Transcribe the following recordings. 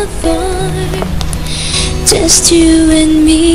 apart, just you and me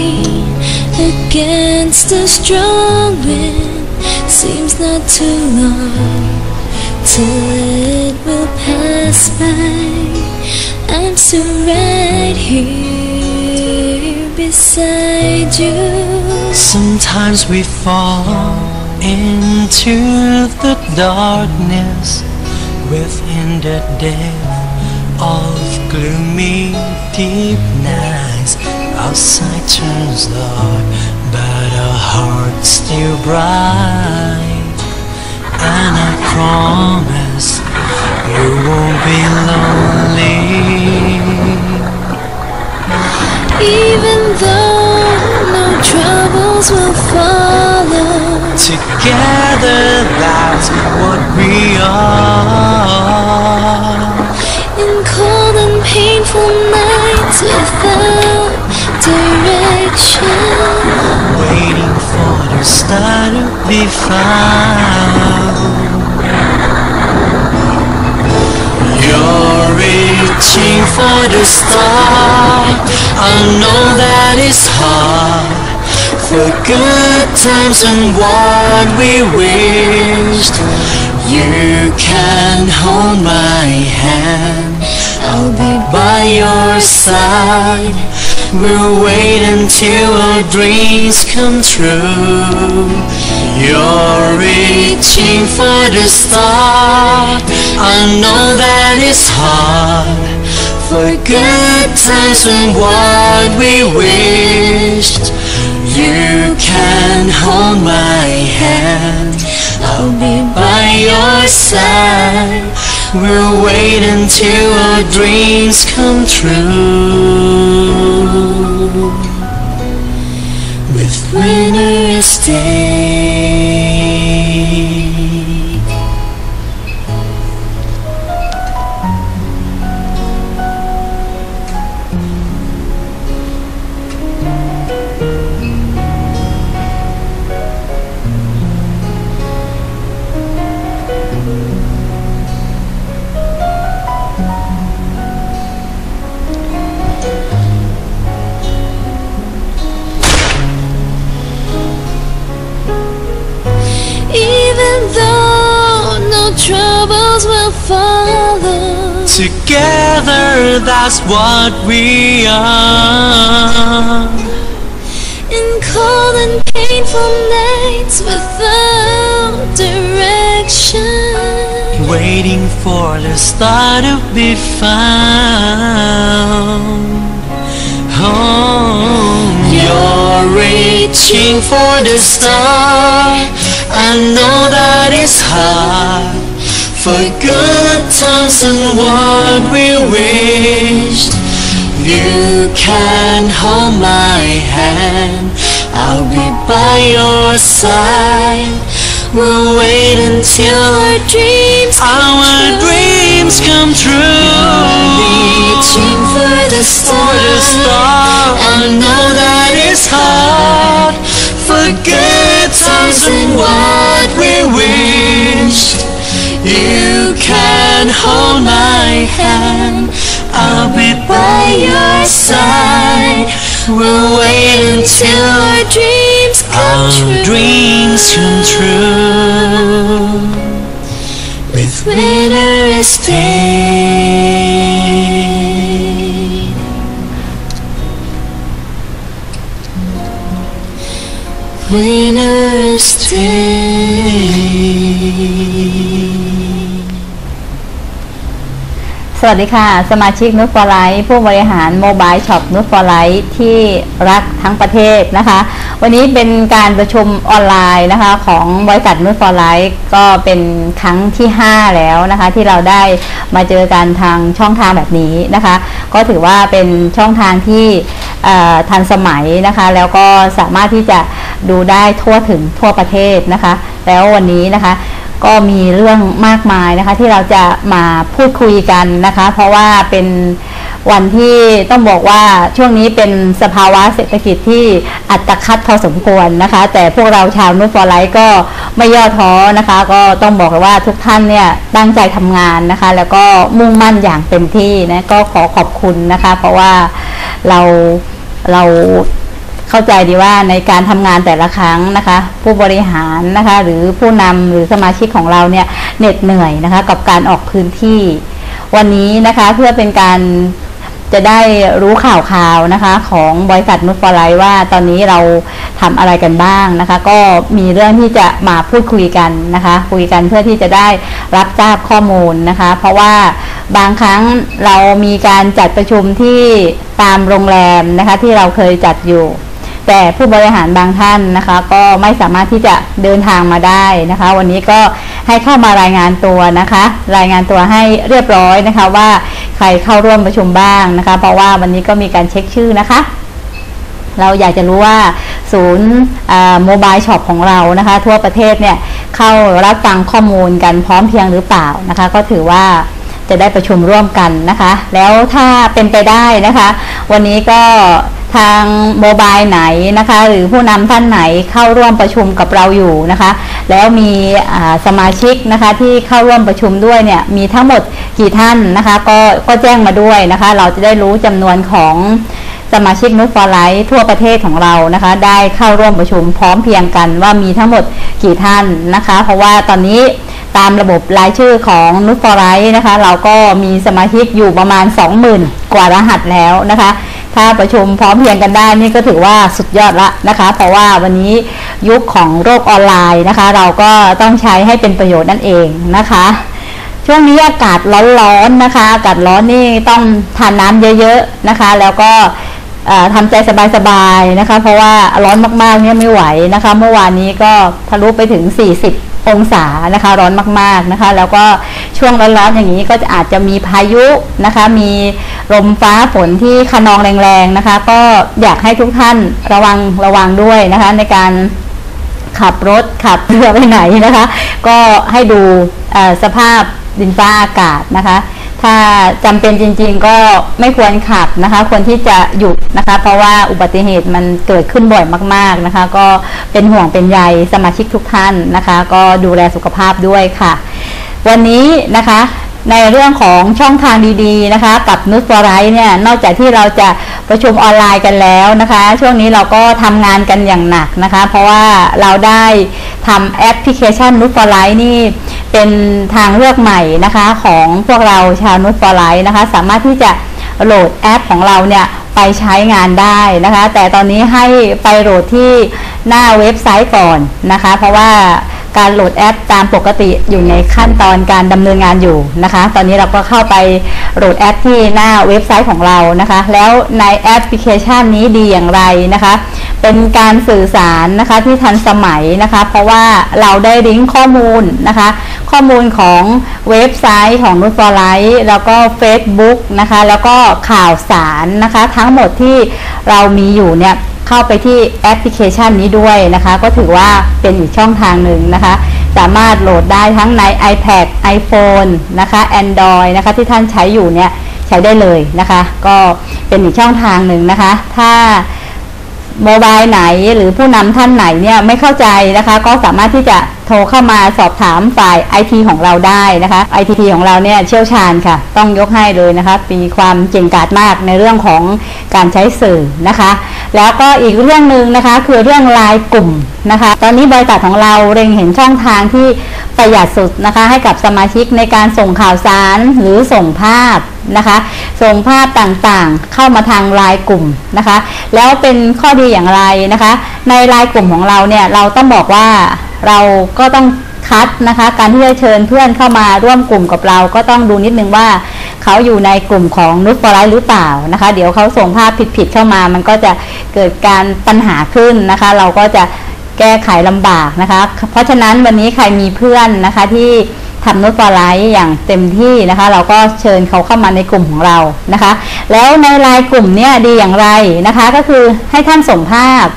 against a strong wind. Seems not too long till it will pass by. I'm still right here beside you. Sometimes we fall into the darkness within the depth of gloomy deep nights. Outside turns dark, but our heart's still bright. And I promise you won't be lonely. Even though no troubles will follow, together that's what we are. in cold and painful nights without direction, Waiting for the star to be found. You're reaching for the star. I know that it's hard. For good times and what we wished. You can hold my hand, I'll be by your side. We'll wait until our dreams come true. You're reaching for the star. I know that it's hard. For good times and what we wished. You can hold my hand, I'll be by your side. We'll wait until our dreams come true. With winter's day. troubles will follow. Together, that's what we are. In cold and painful nights without direction, waiting for the star to be found. Oh, you're reaching for the star. I know that it's hard. For good times and what we wished. You can hold my hand, I'll be by your side. We'll wait until our dreams come true. Reaching for the star. I know that it's hard. For good times and what we wished. You can hold my hand, I'll be by your side. We'll wait until our dreams come true. With winter's day. Winter's day. สวัสดีค่ะสมาชิกนุชฟอร์ไลท์ผู้บริหารโมบายช็อปนุชฟอร์ไลท์ที่รักทั้งประเทศนะคะวันนี้เป็นการประชุมออนไลน์นะคะของบริษัทนุชฟอร์ไลท์ก็เป็นครั้งที่5แล้วนะคะที่เราได้มาเจอกันทางช่องทางแบบนี้นะคะก็ถือว่าเป็นช่องทางที่ทันสมัยนะคะแล้วก็สามารถที่จะดูได้ทั่วถึงทั่วประเทศนะคะแล้ววันนี้นะคะก็มีเรื่องมากมายนะคะที่เราจะมาพูดคุยกันนะคะเพราะว่าเป็นวันที่ต้องบอกว่าช่วงนี้เป็นสภาวะเศรษฐกิจที่อัตคัดพอสมควรนะคะแต่พวกเราชาวนุชฟอร์ไลท์ก็ไม่ย่อท้อนะคะก็ต้องบอกเลยว่าทุกท่านเนี่ยตั้งใจทำงานนะคะแล้วก็มุ่งมั่นอย่างเต็มที่นะก็ขอขอบคุณนะคะเพราะว่าเราเข้าใจดีว่าในการทำงานแต่ละครั้งนะคะผู้บริหารนะคะหรือผู้นำหรือสมาชิกของเราเนี่ยเหน็ดเหนื่อยนะคะกับการออกพื้นที่วันนี้นะคะเพื่อเป็นการจะได้รู้ข่าวนะคะของบริษัทนุชฟอร์ไลท์ว่าตอนนี้เราทำอะไรกันบ้างนะคะก็มีเรื่องที่จะมาพูดคุยกันนะคะคุยกันเพื่อที่จะได้รับทราบข้อมูลนะคะเพราะว่าบางครั้งเรามีการจัดประชุมที่ตามโรงแรมนะคะที่เราเคยจัดอยู่แต่ผู้บริหารบางท่านนะคะก็ไม่สามารถที่จะเดินทางมาได้นะคะวันนี้ก็ให้เข้ามารายงานตัวนะคะรายงานตัวให้เรียบร้อยนะคะว่าใครเข้าร่วมประชุมบ้างนะคะเพราะว่าวันนี้ก็มีการเช็คชื่อนะคะเราอยากจะรู้ว่าศูนย์โมบายช็อปของเรานะคะทั่วประเทศเนี่ยเข้ารับฟังข้อมูลกันพร้อมเพรียงหรือเปล่านะคะก็ถือว่าจะได้ประชุมร่วมกันนะคะแล้วถ้าเป็นไปได้นะคะวันนี้ก็ทางโมบายไหนนะคะหรือผู้นำท่านไหนเข้าร่วมประชุมกับเราอยู่นะคะแล้วมีสมาชิกนะคะที่เข้าร่วมประชุมด้วยเนี่ยมีทั้งหมดกี่ท่านนะคะก็แจ้งมาด้วยนะคะเราจะได้รู้จำนวนของสมาชิกนุชฟอร์ไลท์ทั่วประเทศของเรานะคะได้เข้าร่วมประชุมพร้อมเพรียงกันว่ามีทั้งหมดกี่ท่านนะคะเพราะว่าตอนนี้ตามระบบรายชื่อของนุชฟอร์ไลท์นะคะเราก็มีสมาชิกอยู่ประมาณ 20,000 กว่ารหัสแล้วนะคะถ้าประชุมพร้อมเพรียงกันได้นี่ก็ถือว่าสุดยอดละนะคะเพราะว่าวันนี้ยุคของโลกออนไลน์นะคะเราก็ต้องใช้ให้เป็นประโยชน์นั่นเองนะคะช่วงนี้อากาศร้อนๆนะคะอากาศร้อนนี่ต้องทานน้ำเยอะๆนะคะแล้วก็ทำใจสบายๆนะคะเพราะว่าร้อนมากๆเนี่ยไม่ไหวนะคะเมื่อวานนี้ก็ทะลุไปถึง40 องศานะคะร้อนมากๆนะคะแล้วก็ช่วงร้อนๆอย่างนี้ก็อาจจะมีพายุนะคะมีลมฟ้าฝนที่คะนองแรงๆนะคะก็อยากให้ทุกท่านระวังด้วยนะคะในการขับรถขับเรือไปไหนนะคะก็ให้ดูสภาพดินฟ้าอากาศนะคะถ้าจำเป็นจริงๆก็ไม่ควรขับนะคะควรที่จะหยุดนะคะเพราะว่าอุบัติเหตุมันเกิดขึ้นบ่อยมากๆนะคะก็เป็นห่วงเป็นใยสมาชิกทุกท่านนะคะก็ดูแลสุขภาพด้วยค่ะวันนี้นะคะในเรื่องของช่องทางดีๆนะคะกับนุชฟอร์ไลท์เนี่ยนอกจากที่เราจะประชุมออนไลน์กันแล้วนะคะช่วงนี้เราก็ทำงานกันอย่างหนักนะคะเพราะว่าเราได้ทำแอปพลิเคชันนุชฟอร์ไลท์นี่เป็นทางเลือกใหม่นะคะของพวกเราชาวนุชฟอร์ไลท์นะคะสามารถที่จะโหลดแอปของเราเนี่ยไปใช้งานได้นะคะแต่ตอนนี้ให้ไปโหลดที่หน้าเว็บไซต์ก่อนนะคะเพราะว่าการโหลดแอปตามปกติอยู่ในขั้นตอนการดำเนินงานอยู่นะคะตอนนี้เราก็เข้าไปโหลดแอปที่หน้าเว็บไซต์ของเรานะคะแล้วในแอปพลิเคชันนี้ดีอย่างไรนะคะเป็นการสื่อสารนะคะที่ทันสมัยนะคะเพราะว่าเราได้ลิงก์ข้อมูลนะคะข้อมูลของเว็บไซต์ของนุชฟอร์ไลท์แล้วก็ Facebook นะคะแล้วก็ข่าวสารนะคะทั้งหมดที่เรามีอยู่เนี่ยเข้าไปที่แอปพลิเคชันนี้ด้วยนะคะก็ถือว่าเป็นอีกช่องทางหนึ่งนะคะสามารถโหลดได้ทั้งใน iPad iPhone นะคะ Android นะคะที่ท่านใช้อยู่เนี่ยใช้ได้เลยนะคะก็เป็นอีกช่องทางหนึ่งนะคะถ้าโมบายไหนหรือผู้นำท่านไหนเนี่ยไม่เข้าใจนะคะก็สามารถที่จะโทรเข้ามาสอบถามฝ่าย IT ของเราได้นะคะ IT ของเราเนี่ยเชี่ยวชาญค่ะต้องยกให้เลยนะคะมีความเก่งกาจมากในเรื่องของการใช้สื่อนะคะแล้วก็อีกเรื่องหนึ่งนะคะคือเรื่องไลน์กลุ่มนะคะตอนนี้บริษัทของเราเล็งเห็นช่องทางที่ประหยัดสุดนะคะให้กับสมาชิกในการส่งข่าวสารหรือส่งภาพนะคะส่งภาพต่างๆเข้ามาทางไลน์กลุ่มนะคะแล้วเป็นข้อดีอย่างไรนะคะในไลน์กลุ่มของเราเนี่ยเราต้องบอกว่าเราก็ต้องคัดนะคะการที่จะเชิญเพื่อนเข้ามาร่วมกลุ่มกับเราก็ต้องดูนิดนึงว่าเขาอยู่ในกลุ่มของนุชฟอร์ไลท์หรือเปล่านะคะเดี๋ยวเขาส่งภาพผิดๆเข้ามามันก็จะเกิดการปัญหาขึ้นนะคะเราก็จะแก้ไขลำบากนะคะเพราะฉะนั้นวันนี้ใครมีเพื่อนนะคะที่ทำนุชฟอร์ไลท์อย่างเต็มที่นะคะเราก็เชิญเขาเข้ามาในกลุ่มของเรานะคะแล้วในไลน์กลุ่มเนี่ยดีอย่างไรนะคะก็คือให้ท่านส่งภาพ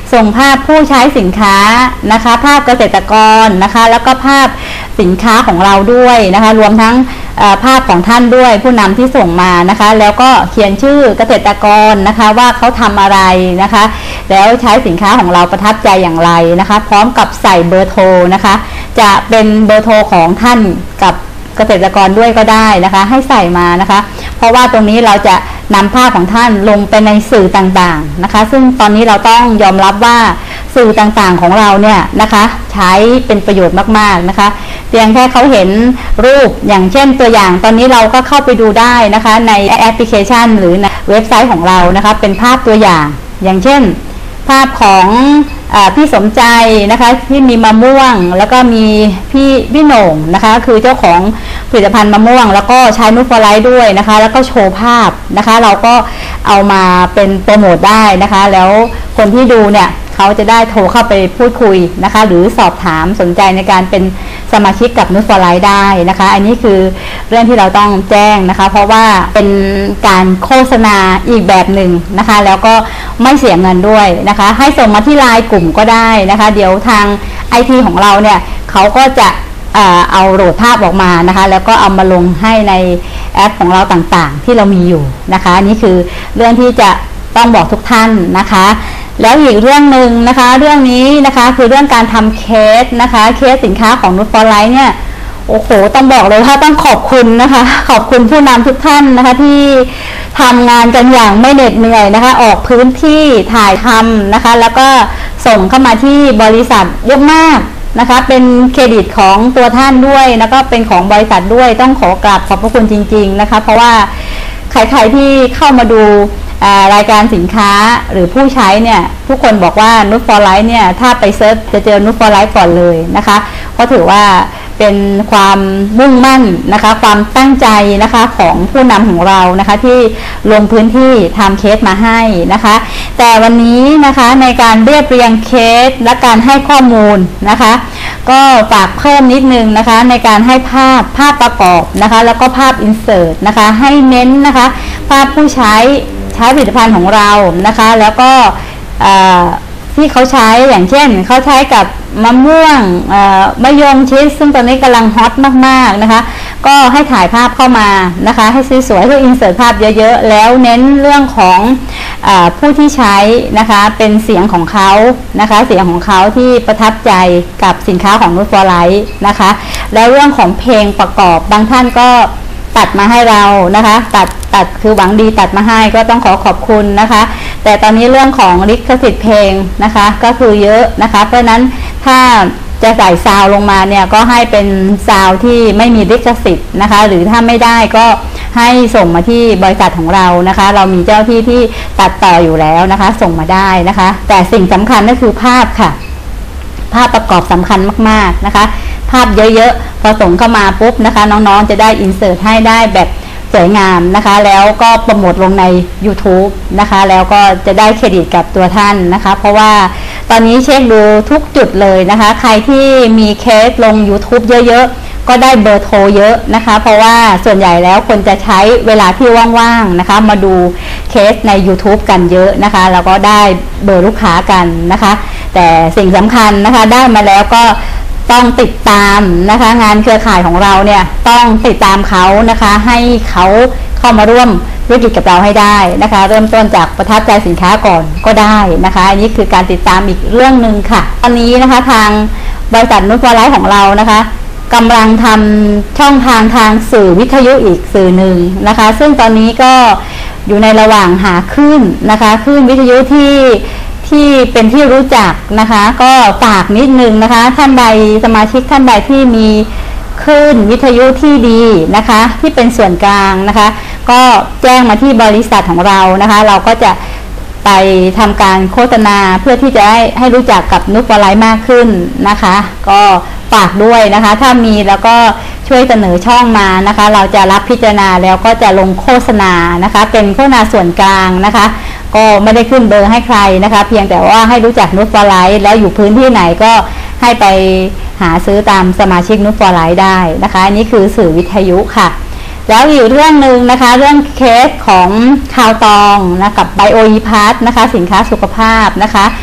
ส่งภาพผู้ใช้สินค้านะคะภาพเกษตรกรนะคะแล้วก็ภาพสินค้าของเราด้วยนะคะรวมทั้งภาพของท่านด้วยผู้นำที่ส่งมานะคะแล้วก็เขียนชื่อเกษตรกรนะคะว่าเขาทำอะไรนะคะแล้วใช้สินค้าของเราประทับใจอย่างไรนะคะพร้อมกับใส่เบอร์โทรนะคะจะเป็นเบอร์โทรของท่านกับเกษตรกรด้วยก็ได้นะคะให้ใส่มานะคะเพราะว่าตรงนี้เราจะนำภาพของท่านลงไปในสื่อต่างๆนะคะซึ่งตอนนี้เราต้องยอมรับว่าสื่อต่างๆของเราเนี่ยนะคะใช้เป็นประโยชน์มากๆนะคะเพียงแค่เขาเห็นรูปอย่างเช่นตัวอย่างตอนนี้เราก็เข้าไปดูได้นะคะในแอปพลิเคชันหรือในเว็บไซต์ของเรานะคะเป็นภาพตัวอย่างเช่นภาพของพี่สมใจนะคะที่มีมะม่วงแล้วก็มีพี่โหน่งนะคะคือเจ้าของผลิตภัณฑ์มะม่วงแล้วก็ใช้นูตฟอร์ไลท์ด้วยนะคะแล้วก็โชว์ภาพนะคะเราก็เอามาเป็นโปรโมทได้นะคะแล้วคนที่ดูเนี่ยเขาจะได้โทรเข้าไปพูดคุยนะคะหรือสอบถามสนใจในการเป็นสมาชิกกับนูตฟอร์ไลท์ได้นะคะอันนี้คือเรื่องที่เราต้องแจ้งนะคะเพราะว่าเป็นการโฆษณาอีกแบบหนึ่งนะคะแล้วก็ไม่เสียเงินด้วยนะคะให้ส่งมาที่ไลน์กลุ่มก็ได้นะคะเดี๋ยวทาง IT ของเราเนี่ยเขาก็จะเอาโหลดภาพออกมานะคะแล้วก็เอามาลงให้ในแอปของเราต่างๆที่เรามีอยู่นะคะนี่คือเรื่องที่จะต้องบอกทุกท่านนะคะแล้วอีกเรื่องหนึ่งนะคะเรื่องนี้นะคะคือเรื่องการทำเคสนะคะเคสสินค้าของนูตฟอร์ไลท์เนี่ยโอ้โหต้องบอกเลยว่าต้องขอบคุณนะคะขอบคุณผู้นำทุกท่านนะคะที่ทำงานกันอย่างไม่เหน็ดเหนื่อยนะคะออกพื้นที่ถ่ายทำนะคะแล้วก็ส่งเข้ามาที่บริษัทเยอะมากนะคะเป็นเครดิตของตัวท่านด้วยแล้วก็เป็นของบริษัทด้วยต้องขอกราบขอบพระคุณจริงๆนะคะเพราะว่าใครๆที่เข้ามาดูรายการสินค้าหรือผู้ใช้เนี่ยทุกคนบอกว่านูตฟอร์ไลท์เนี่ยถ้าไปเซิร์ชจะเจอนูตฟอร์ไลท์ก่อนเลยนะคะเพราะถือว่าเป็นความมุ่งมั่นนะคะความตั้งใจนะคะของผู้นำของเรานะคะที่ลงพื้นที่ทำเคสมาให้นะคะแต่วันนี้นะคะในการเรียบเรียงเคสและการให้ข้อมูลนะคะก็ฝากเพิ่มนิดนึงนะคะในการให้ภาพประกอบนะคะแล้วก็ภาพอินเสิร์ตนะคะให้เน้นนะคะภาพผู้ใช้ผลิตภัณฑ์ของเรานะคะแล้วก็ที่เขาใช้อย่างเช่นเขาใช้กับมะม่วงมะยงชิดซึ่งตอนนี้กำลังฮอตมากๆนะคะก็ให้ถ่ายภาพเข้ามานะคะให้สวยๆเพื่ออินเสิร์ตภาพเยอะๆแล้วเน้นเรื่องของผู้ที่ใช้นะคะเป็นเสียงของเขานะคะเสียงของเขาที่ประทับใจกับสินค้าของนูตฟอร์ไลท์นะคะแล้วเรื่องของเพลงประกอบบางท่านก็ตัดมาให้เรานะคะตัดคือหวังดีตัดมาให้ก็ต้องขอบคุณนะคะแต่ตอนนี้เรื่องของลิขสิทธิ์เพลงนะคะก็คือเยอะนะคะเพราะนั้นถ้าจะใส่ซาวลงมาเนี่ยก็ให้เป็นซาวที่ไม่มีลิขสิทธิ์นะคะหรือถ้าไม่ได้ก็ให้ส่งมาที่บริษัทของเรานะคะเรามีเจ้าที่ตัดต่ออยู่แล้วนะคะส่งมาได้นะคะแต่สิ่งสำคัญก็คือภาพค่ะภาพประกอบสำคัญมากๆนะคะภาพเยอะๆพอส่งเข้ามาปุ๊บนะคะน้องๆจะได้อินเสิร์ตให้ได้แบบสวยงามนะคะแล้วก็โปรโมทลงใน YouTube นะคะแล้วก็จะได้เครดิตกับตัวท่านนะคะเพราะว่าตอนนี้เช็คดูทุกจุดเลยนะคะใครที่มีเคสลง YouTube เยอะๆก็ได้เบอร์โทรเยอะนะคะเพราะว่าส่วนใหญ่แล้วคนจะใช้เวลาที่ว่างๆนะคะมาดูเคสใน YouTube กันเยอะนะคะแล้วก็ได้เบอร์ลูกค้ากันนะคะแต่สิ่งสำคัญนะคะได้มาแล้วก็ต้องติดตามนะคะงานเครือข่ายของเราเนี่ยต้องติดตามเขานะคะให้เขาเข้ามาร่วมธุรกิจกับเราให้ได้นะคะเริ่มต้นจากประทับใจสินค้าก่อนก็ได้นะคะอันนี้คือการติดตามอีกเรื่องหนึ่งค่ะตอนนี้นะคะทางบริษัทนูตฟอร์ไลท์ของเรานะคะกำลังทำช่องทางสื่อวิทยุอีกสื่อหนึ่งนะคะซึ่งตอนนี้ก็อยู่ในระหว่างหาคลื่นนะคะคลื่นวิทยุที่เป็นที่รู้จักนะคะก็ฝากนิดนึงนะคะท่านใดสมาชิกท่านใดที่มีคลื่นวิทยุที่ดีนะคะที่เป็นส่วนกลางนะคะก็แจ้งมาที่บริษัทของเรานะคะเราก็จะไปทำการโฆษณาเพื่อที่จะให้รู้จักกับนูตฟอร์ไลท์มากขึ้นนะคะก็ฝากด้วยนะคะถ้ามีแล้วก็ช่วยเสนอช่องมานะคะเราจะรับพิจารณาแล้วก็จะลงโฆษณานะคะเป็นโฆษณาส่วนกลางนะคะก็ไม่ได้ขึ้นเบอร์ให้ใครนะคะเพียงแต่ว่าให้รู้จักนูตฟอร์ไลท์แล้วอยู่พื้นที่ไหนก็ให้ไปหาซื้อตามสมาชิกนูตฟอร์ไลท์ได้นะคะอันนี้คือสื่อวิทยุค่ะแล้วอีกเรื่องหนึ่งนะคะเรื่องเคสของข่าวตองนะกับไบโออีพาร์ทนะคะสินค้าสุขภาพนะคะ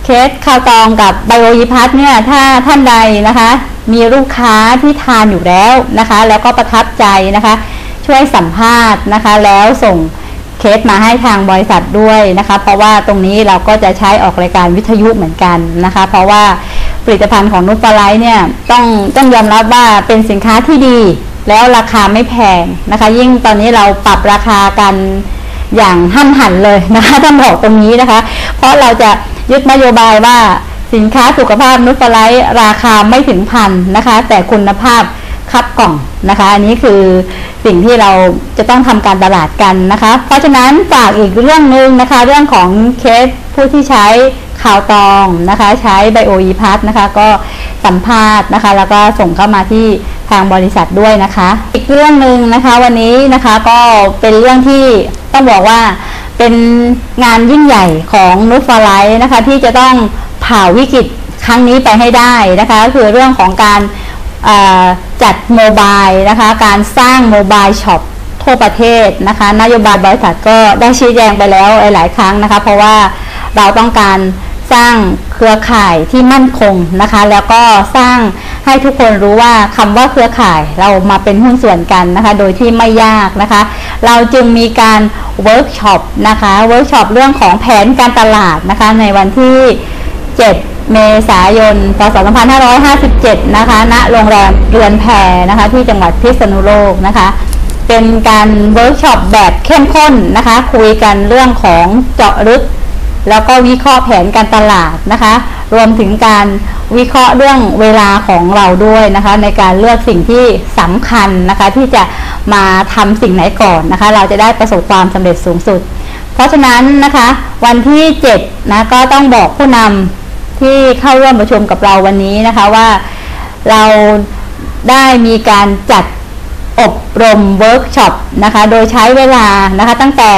เคสข้าวตองกับไบโออีพัทเนี่ยถ้าท่านใดนะคะมีลูกค้าที่ทานอยู่แล้วนะคะแล้วก็ประทับใจนะคะช่วยสัมภาษณ์นะคะแล้วส่งเคสมาให้ทางบริษัทด้วยนะคะเพราะว่าตรงนี้เราก็จะใช้ออกรายการวิทยุเหมือนกันนะคะเพราะว่าผลิตภัณฑ์ของนุชฟอร์ไลท์เนี่ยต้องยอมรับว่าเป็นสินค้าที่ดีแล้วราคาไม่แพงนะคะยิ่งตอนนี้เราปรับราคากันอย่างห้ามหันเลยนะคะต้องบอกตรงนี้นะคะเพราะเราจะยึดนโยบายว่าสินค้าสุขภาพนุชฟอร์ไลท์ราคาไม่ถึงพันนะคะแต่คุณภาพคับกล่องนะคะอันนี้คือสิ่งที่เราจะต้องทำการตลาดกันนะคะเพราะฉะนั้นฝากอีกเรื่องนึงนะคะเรื่องของเคสผู้ที่ใช้ข่าวตองนะคะใช้ไบโออีพัทนะคะก็สัมภาษณ์นะคะแล้วก็ส่งเข้ามาที่ทางบริษัทด้วยนะคะอีกเรื่องนึงนะคะวันนี้นะคะก็เป็นเรื่องที่ต้องบอกว่าเป็นงานยิ่งใหญ่ของนุชฟอร์ไลท์นะคะที่จะต้องผ่าวิกฤตครั้งนี้ไปให้ได้นะคะก็คือเรื่องของการจัดโมบายนะคะการสร้างโมบายช็อปทั่วประเทศนะคะนโยบายบริษัทก็ได้ชี้แจงไปแล้วหลายครั้งนะคะเพราะว่าเราต้องการสร้างเครือข่ายที่มั่นคงนะคะแล้วก็สร้างให้ทุกคนรู้ว่าคำว่าเครือข่ายเรามาเป็นหุ้นส่วนกันนะคะโดยที่ไม่ยากนะคะเราจึงมีการเวิร์กช็อปนะคะเวิร์กช็อปเรื่องของแผนการตลาดนะคะในวันที่7 เมษายน พ.ศ. 2557นะคะณโรงแรมเรือนแพนะคะที่จังหวัดพิษณุโลกนะคะเป็นการเวิร์กช็อปแบบเข้มข้นนะคะคุยกันเรื่องของเจาะลึกแล้วก็วิเคราะห์แผนการตลาดนะคะรวมถึงการวิเคราะห์เรื่องเวลาของเราด้วยนะคะในการเลือกสิ่งที่สำคัญนะคะที่จะมาทำสิ่งไหนก่อนนะคะเราจะได้ประสบความสำเร็จสูงสุดเพราะฉะนั้นนะคะวันที่7นะก็ต้องบอกผู้นำที่เข้าร่วมประชุมกับเราวันนี้นะคะว่าเราได้มีการจัดอบรมเวิร์กช็อปนะคะโดยใช้เวลานะคะตั้งแต่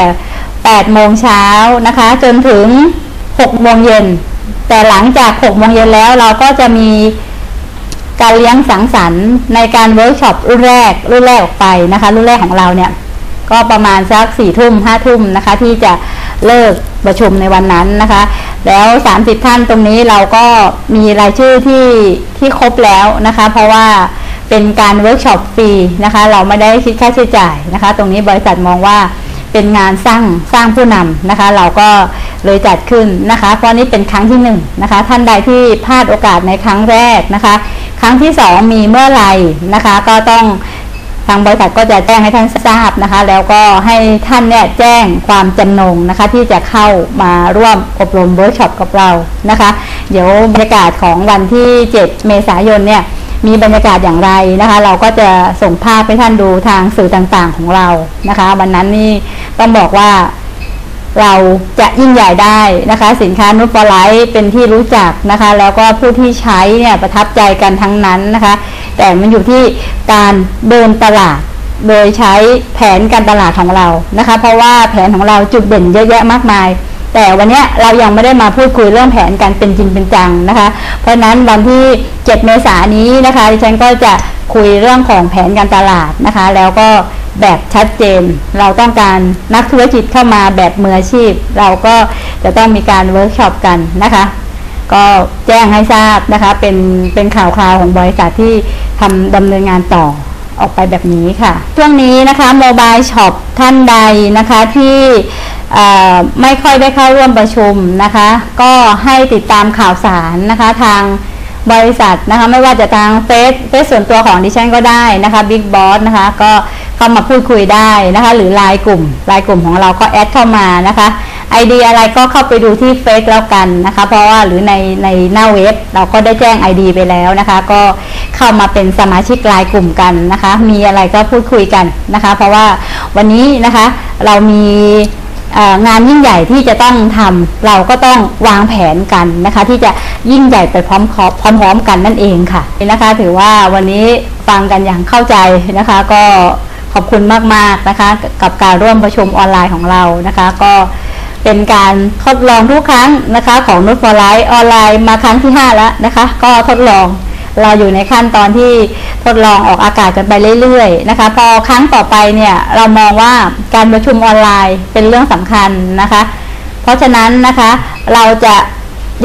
8 โมงเช้านะคะจนถึง6 โมงเย็นแต่หลังจาก6 โมงเย็นแล้วเราก็จะมีการเลี้ยงสังสรรค์ในการเวิร์กช็อปรุ่นแรกออกไปนะคะรุ่นแรกของเราเนี่ยก็ประมาณสัก4 ทุ่ม 5 ทุ่มนะคะที่จะเลิกประชุมในวันนั้นนะคะแล้ว30 ท่านตรงนี้เราก็มีรายชื่อที่ครบแล้วนะคะเพราะว่าเป็นการเวิร์กช็อปฟรีนะคะเราไม่ได้คิดค่าใช้จ่ายนะคะตรงนี้บริษัทมองว่าเป็นงานสร้างผู้นำนะคะเราก็เลยจัดขึ้นนะคะเพราะนี้เป็นครั้งที่1นะคะท่านใดที่พลาดโอกาสในครั้งแรกนะคะครั้งที่2มีเมื่อไหร่นะคะก็ต้องทางบริษัทก็จะแจ้งให้ท่านทราบนะคะแล้วก็ให้ท่านเนี่ยแจ้งความจำนงนะคะที่จะเข้ามาร่วมอบรมเวิร์กช็อปกับเรานะคะเดี๋ยวบรรยากาศของวันที่7 เมษายนเนี่ยมีบรรยากาศอย่างไรนะคะเราก็จะส่งภาพให้ท่านดูทางสื่อต่างๆของเรานะคะวันนั้นนี่ต้องบอกว่าเราจะยิ่งใหญ่ได้นะคะสินค้านุชฟอร์ไลท์เป็นที่รู้จักนะคะแล้วก็ผู้ที่ใช้เนี่ยประทับใจกันทั้งนั้นนะคะแต่มันอยู่ที่การเดินตลาดโดยใช้แผนการตลาดของเรานะคะเพราะว่าแผนของเราจุดเด่นเยอะแยะมากมายแต่วันนี้เรายังไม่ได้มาพูดคุยเรื่องแผนการเป็นจริงเป็นจังนะคะเพราะนั้นวันที่7 เมษายนนี้นะคะดิฉันก็จะคุยเรื่องของแผนการตลาดนะคะแล้วก็แบบชัดเจนเราต้องการนักธุรกิจเข้ามาแบบมืออาชีพเราก็จะต้องมีการเวิร์กช็อปกันนะคะก็แจ้งให้ทราบนะคะเป็นข่าวคราวของบริษัทที่ดำเนินงานต่อออกไปแบบนี้ค่ะช่วงนี้นะคะโมบายช็อปท่านใดนะคะที่ไม่ค่อยได้เข้าร่วมประชุมนะคะก็ให้ติดตามข่าวสารนะคะทางบริษัทนะคะไม่ว่าจะทางเฟซส่วนตัวของดิฉันก็ได้นะคะบิ๊กบอสนะคะก็เข้ามาพูดคุยได้นะคะหรือไลน์กลุ่มของเราก็แอดเข้ามานะคะไอเดียอะไรก็เข้าไปดูที่เฟซแล้วกันนะคะเพราะว่าหรือในหน้าเว็บเราก็ได้แจ้ง ID ไปแล้วนะคะก็เข้ามาเป็นสมาชิกไลน์กลุ่มกันนะคะมีอะไรก็พูดคุยกันนะคะเพราะว่าวันนี้นะคะเรามีงานยิ่งใหญ่ที่จะต้องทำเราก็ต้องวางแผนกันนะคะที่จะยิ่งใหญ่ไปพร้อมกันนั่นเองค่ะนะคะถือว่าวันนี้ฟังกันอย่างเข้าใจนะคะก็ขอบคุณมากๆนะคะกับการร่วมประชุมออนไลน์ของเรานะคะก็เป็นการทดลองทุกครั้งนะคะของนุชฟอร์ไลท์ออนไลน์มาครั้งที่5แล้วนะคะก็ทดลองเราอยู่ในขั้นตอนที่ทดลองออกอากาศกันไปเรื่อยๆนะคะพอครั้งต่อไปเนี่ยเรามองว่าการประชุมออนไลน์เป็นเรื่องสำคัญนะคะเพราะฉะนั้นนะคะเราจะยึด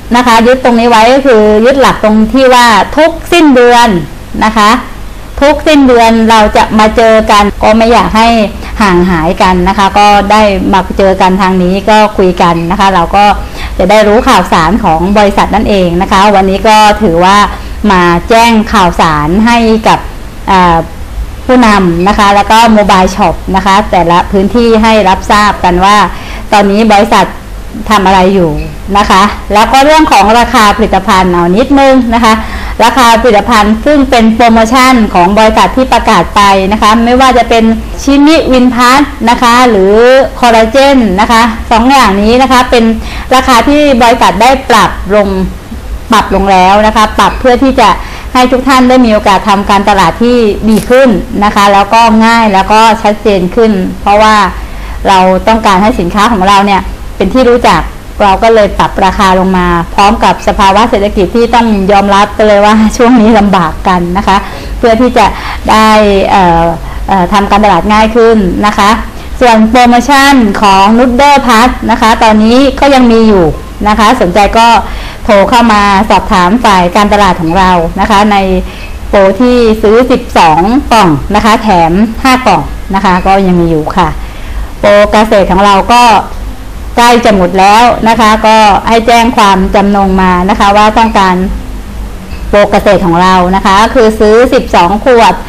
นะคะยึดตรงนี้ไว้ก็คือยึดหลักตรงที่ว่าทุกสิ้นเดือนนะคะทุกสิ้นเดือนเราจะมาเจอกันก็ไม่อยากให้ห่างหายกันนะคะก็ได้มาเจอกันทางนี้ก็คุยกันนะคะเราก็จะได้รู้ข่าวสารของบริษัทนั่นเองนะคะวันนี้ก็ถือว่ามาแจ้งข่าวสารให้กับผู้นำนะคะแล้วก็โมบายช็อปนะคะแต่ละพื้นที่ให้รับทราบกันว่าตอนนี้บริษัททำอะไรอยู่นะคะแล้วก็เรื่องของราคาผลิตภัณฑ์เอานิดนึงนะคะราคาผลิตภัณฑ์ซึ่งเป็นโปรโมชั่นของบริษัทที่ประกาศไปนะคะไม่ว่าจะเป็นชิมิวินพัสนะคะหรือคอลลาเจนนะคะ2อย่างนี้นะคะเป็นราคาที่บริษัทได้ปรับลงแล้วนะคะปรับเพื่อที่จะให้ทุกท่านได้มีโอกาสทำการตลาดที่ดีขึ้นนะคะแล้วก็ง่ายแล้วก็ชัดเจนขึ้นเพราะว่าเราต้องการให้สินค้าของเราเนี่ยเป็นที่รู้จักเราก็เลยปรับราคาลงมาพร้อมกับสภาวะเศรษฐกิจที่ต้องยอมรับไปเลยว่าช่วงนี้ลำบากกันนะคะเพื่อที่จะได้ทำการตลาดง่ายขึ้นนะคะส่วนโปรโมชั่นของนูดเดิลพัสนะคะตอนนี้ก็ยังมีอยู่นะคะสนใจก็โทรเข้ามาสอบถามฝ่ายการตลาดของเรานะคะในโปรที่ซื้อ12กล่องนะคะแถม5กล่องนะคะก็ยังมีอยู่ค่ะโปรเกษตรของเราก็ใกล้จะหมดแล้วนะคะก็ให้แจ้งความจำนงมานะคะว่าต้องการโปรเกษตรของเรานะคะคือซื้อ12ขวด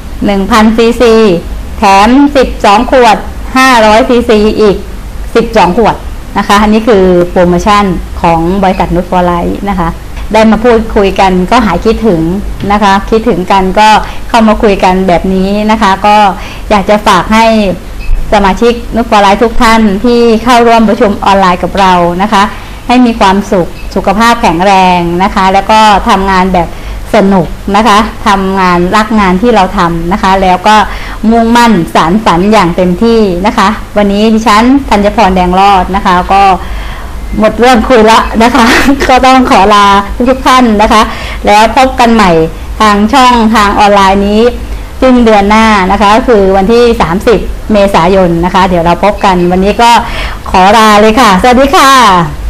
1,000 ซีซีแถม12ขวด500 ซีซีอีก12ขวดนะคะอันนี้คือโปรโมชั่นของบริษัทนูตฟอร์ไลท์นะคะได้มาพูดคุยกันก็หายคิดถึงนะคะคิดถึงกันก็เข้ามาคุยกันแบบนี้นะคะก็อยากจะฝากให้สมาชิกนูตฟอร์ไลท์ทุกท่านที่เข้าร่วมประชุมออนไลน์กับเรานะคะให้มีความสุขภาพแข็งแรงนะคะแล้วก็ทำงานแบบสนุกนะคะทำงานรักงานที่เราทำนะคะแล้วก็มุ่งมั่นสานฝันอย่างเต็มที่นะคะวันนี้ดิฉันธัญพรแดงรอดนะคะก็หมดเรื่องคุยละนะคะก็ต้องขอลาทุกท่านนะคะแล้วพบกันใหม่ทางช่องทางออนไลน์นี้สิ้นเดือนหน้านะคะคือวันที่30 เมษายนนะคะเดี๋ยวเราพบกันวันนี้ก็ขอลาเลยค่ะสวัสดีค่ะ